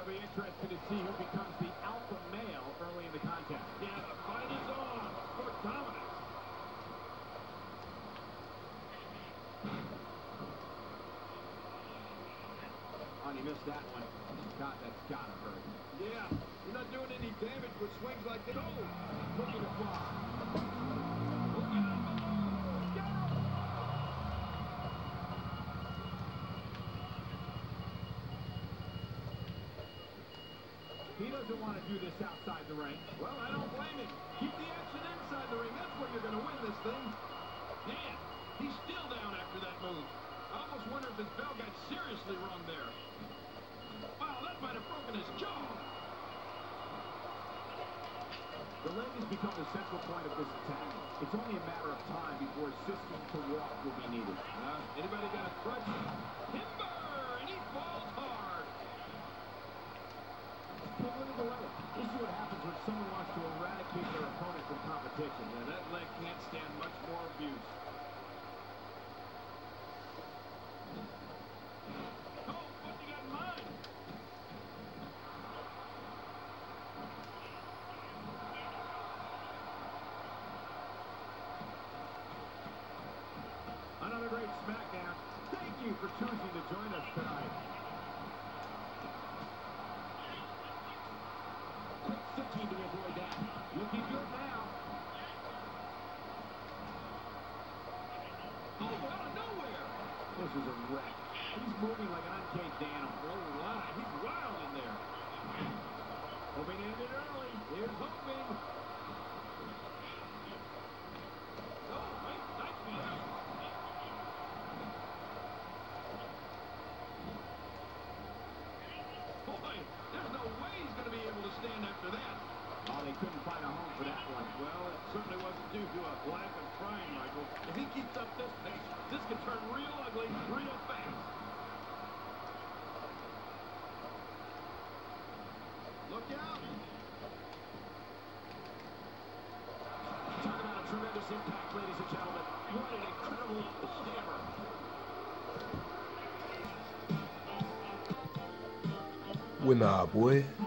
It'll be interesting to see who becomes the alpha male early in the contest. Yeah, the fight is on for dominance. Oh, he missed that one. God, that's gotta hurt. Yeah, you're not doing any damage with swings like that. Oh, looking to fly. Look out! Got him! He doesn't want to do this outside the ring. Well, I don't blame him. Keep the action inside the ring. That's where you're going to win this thing. Man, he's still down after that move. I almost wonder if his bell got seriously wrong there. Wow, that might have broken his jaw. The leg has become the central point of this attack. It's only a matter of time before assistance to walk will be needed. Anybody got a crutch? Timber! And he falls hard. Take a look at the leg. This is what happens when someone wants to eradicate their opponent from competition. Yeah, that leg can't stand much more abuse. Oh, what's he got in mind? Another great SmackDown. Thank you for choosing to join us tonight. Quick thinking to avoid that. Looking good now. Oh, out of nowhere. This is a wreck. He's moving like an uncaged animal. Oh, wow, he's wild in there. Hoping to end it early. Here's hoping. Oh, wait, nice move. Boy, there's no way he's going to be able to stand after that. Oh, they couldn't find a home for that one. Well, it certainly wasn't due to a lack of trying, Michael. If he keeps up this pace, this could turn real ugly real fast. Look out! Talk about a tremendous impact, ladies and gentlemen. What an incredible bullhammer. Well, nah, boy.